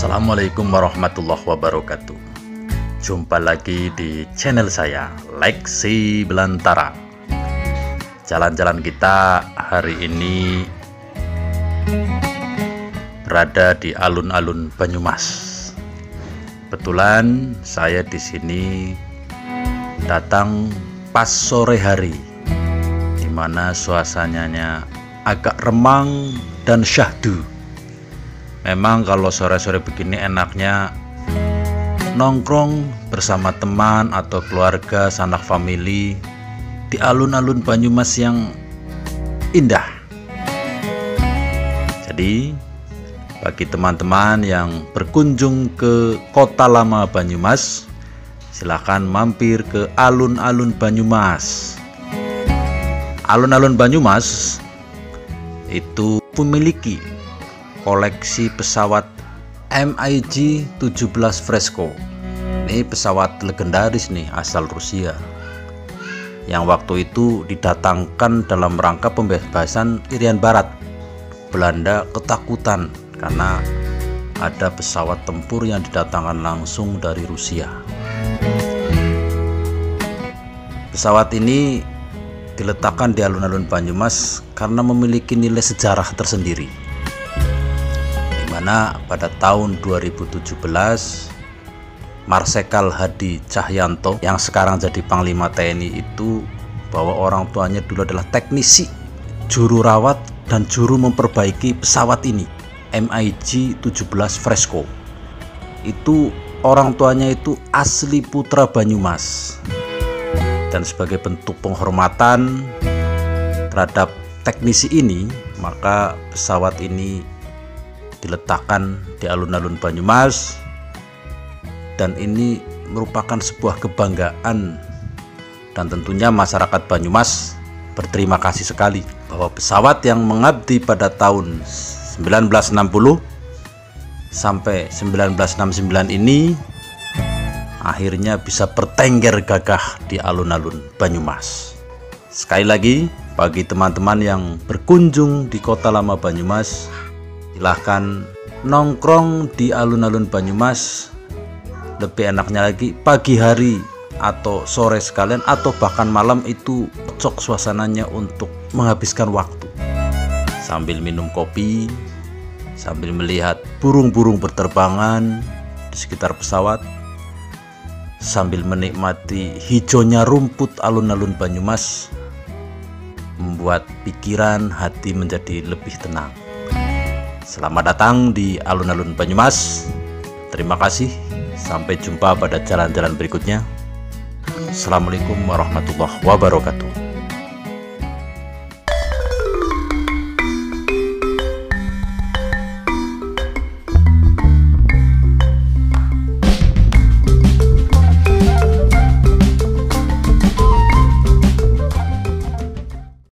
Assalamualaikum warahmatullahi wabarakatuh. Jumpa lagi di channel saya, Leksi Belantara. Jalan-jalan kita hari ini berada di alun-alun Banyumas. Kebetulan saya di sini datang pas sore hari, di mana suasananya agak remang dan syahdu. Memang kalau sore-sore begini enaknya nongkrong bersama teman atau keluarga, sanak famili di alun-alun Banyumas yang indah. Jadi bagi teman-teman yang berkunjung ke Kota Lama Banyumas, silahkan mampir ke alun-alun Banyumas. Alun-alun Banyumas itu memiliki koleksi pesawat MiG 17 Fresco. Ini pesawat legendaris nih, asal Rusia, yang waktu itu didatangkan dalam rangka pembebasan Irian Barat. Belanda ketakutan karena ada pesawat tempur yang didatangkan langsung dari Rusia. Pesawat ini diletakkan di alun-alun Banyumas karena memiliki nilai sejarah tersendiri, di mana pada tahun 2017 Marsikal Hadi Cahyanto yang sekarang jadi Panglima TNI itu, bahwa orang tuanya dulu adalah teknisi, juru rawat dan juru memperbaiki pesawat ini, MiG 17 Fresco. Itu orang tuanya itu asli putra Banyumas. Dan sebagai bentuk penghormatan terhadap teknisi ini, maka pesawat ini diletakkan di alun-alun Banyumas, dan ini merupakan sebuah kebanggaan, dan tentunya masyarakat Banyumas berterima kasih sekali bahwa pesawat yang mengabdi pada tahun 1960 sampai 1969 ini akhirnya bisa bertengger gagah di alun-alun Banyumas. Sekali lagi, bagi teman-teman yang berkunjung di Kota Lama Banyumas, silahkan nongkrong di alun-alun Banyumas. Lebih enaknya lagi pagi hari atau sore sekalian, atau bahkan malam, itu cocok suasananya untuk menghabiskan waktu sambil minum kopi, sambil melihat burung-burung berterbangan di sekitar pesawat, sambil menikmati hijaunya rumput alun-alun Banyumas, membuat pikiran, hati menjadi lebih tenang. Selamat datang di alun-alun Banyumas. Terima kasih. Sampai jumpa pada jalan-jalan berikutnya. Assalamualaikum warahmatullahi wabarakatuh.